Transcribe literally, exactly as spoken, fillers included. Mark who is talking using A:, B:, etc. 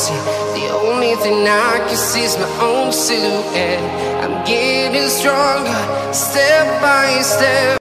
A: see. The only thing I can see is my own silhouette. I'm getting stronger, step by step.